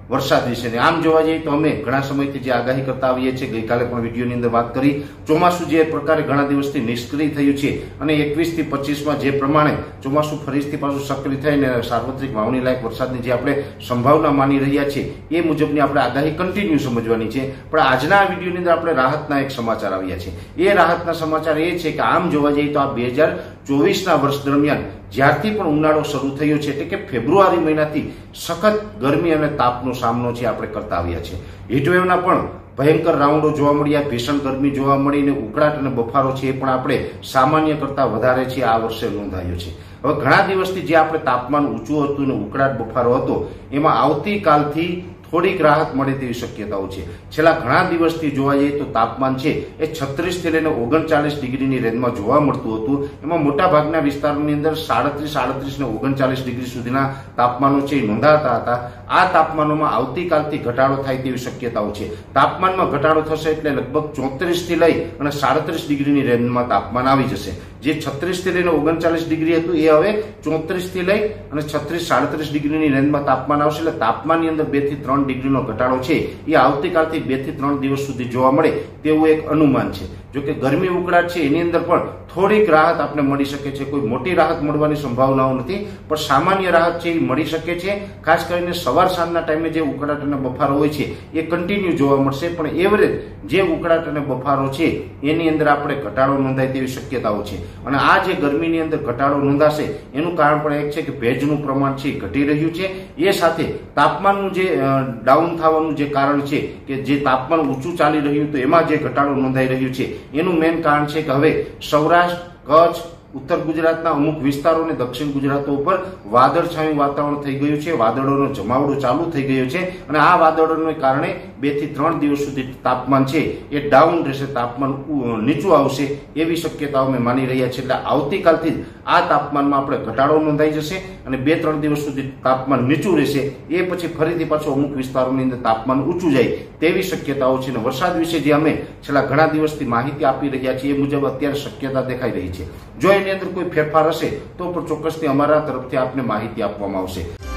વરસાદ વિશે આમ જોવા જઈએ તો અમે ઘણા સમયથી જે આગાહી કરતા આવીએ છીએ, ગઈકાલે પણ વિડીયોની અંદર વાત કરી, ચોમાસું જે પ્રકારે ઘણા દિવસથી નિષ્ક્રિય થયું છે અને 21 થી 25 જે પ્રમાણે ચોમાસું ફરીથી પાછું સક્રિય થઈને સાર્વત્રિક વાવણી લાયક વરસાદની જે આપણે સંભાવના માની રહ્યા છીએ એ મુજબની આપણે આગાહી કન્ટિન્યુ સમજવાની છે. પણ આજના આ વિડીયોની અંદર આપણે રાહતના એક સમાચાર આવ્યા છે. એ રાહતના સમાચાર એ છે કે આમ જોવા જઈએ તો આ 2024ના વર્ષ દરમિયાન જ્યારથી પણ ઉનાળો શરૂ થયો છે એટલે કે ફેબ્રુઆરી મહિનાથી સખત ગરમી અને તાપનો સામનો છે આપણે કરતા આવ્યા છે. હીટવેવના પણ ભયંકર રાઉન્ડો જોવા મળ્યા, ભીષણ ગરમી જોવા મળીને ઉકળાટ અને બફારો છે એ પણ આપણે સામાન્ય કરતા વધારે છે આ વર્ષે નોંધાયો છે. હવે ઘણા દિવસથી જે આપણે તાપમાન ઊંચું હતું અને ઉકળાટ બફારો હતો એમાં આવતીકાલથી થોડીક રાહત મળે તેવી શક્યતાઓ છે. છેલ્લા ઘણા દિવસથી જોવા જઈએ તો તાપમાન છે એ 36 થી લઈને 39 ડિગ્રીની રેન્જમાં જોવા મળતું હતું. એમાં મોટા ભાગના વિસ્તારોની અંદર 37 ને 39 ડિગ્રી સુધીના તાપમાનો છે એ નોંધાતા હતા. આ તાપમાનોમાં આવતીકાલથી ઘટાડો થાય તેવી શક્યતાઓ છે. તાપમાનમાં ઘટાડો થશે એટલે લગભગ 34 થી લઈ અને 37 ડિગ્રીની રેન્જમાં તાપમાન આવી જશે. જે 36 થી લઈને 39 ડિગ્રી હતું એ હવે 34 થી લઈ અને 36-37 ડિગ્રીની રેન્જમાં તાપમાન આવશે. એટલે તાપમાનની અંદર 2 થી 3 ડિગ્રીનો ઘટાડો છે એ આવતીકાલથી 2 થી 3 દિવસ સુધી જોવા મળે તેવું એક અનુમાન છે. જોકે ગરમી ઉકળાટ છે એની અંદર પણ થોડીક રાહત આપણે મળી શકે છે. કોઈ મોટી રાહત મળવાની સંભાવનાઓ નથી, પણ સામાન્ય રાહત છે એ મળી શકે છે. ખાસ કરીને સવાર સાંજના ટાઈમે જે ઉકળાટ અને બફારો હોય છે એ કન્ટિન્યુ જોવા મળશે, પણ એવરેજ જે ઉકળાટ અને બફારો છે એની અંદર આપણે ઘટાડો નોંધાય તેવી શક્યતાઓ છે. અને આ જે ગરમીની અંદર ઘટાડો નોંધાશે એનું કારણ પણ એક છે કે ભેજનું પ્રમાણ છે ઘટી રહ્યું છે. એ સાથે તાપમાનનું જે ડાઉન થવાનું જે કારણ છે કે જે તાપમાન ઊંચું ચાલી રહ્યું તો એમાં જે ઘટાડો નોંધાઈ રહ્યું છે એનું મેઇન કારણ છે કે હવે સૌરાષ્ટ્ર, કચ્છ, ઉત્તર ગુજરાતના અમુક વિસ્તારો અને દક્ષિણ ગુજરાતો ઉપર વાદળછાયું વાતાવરણ થઈ ગયું છે. વાદળોનો જમાવડો ચાલુ થઈ ગયો છે અને આ વાદળોને કારણે 2 થી 3 દિવસ સુધી તાપમાન છે એ ડાઉન રહેશે, તાપમાન નીચું આવશે એવી શક્યતાઓ અમે માની રહ્યા છીએ. એટલે આવતીકાલથી જ આ તાપમાનમાં આપણે ઘટાડો નોંધાઈ જશે અને 2-3 દિવસ સુધી તાપમાન નીચું રહેશે. એ પછી ફરીથી પાછું અમુક વિસ્તારોની અંદર તાપમાન ઊંચું જાય તેવી શક્યતાઓ છે. અને વરસાદ વિશે જે અમે છેલ્લા ઘણા દિવસથી માહિતી આપી રહ્યા છીએ એ મુજબ અત્યારે શક્યતા દેખાઈ રહી છે. જો એની અંદર કોઈ ફેરફાર હશે તો પણ ચોક્કસથી અમારા તરફથી આપને માહિતી આપવામાં આવશે.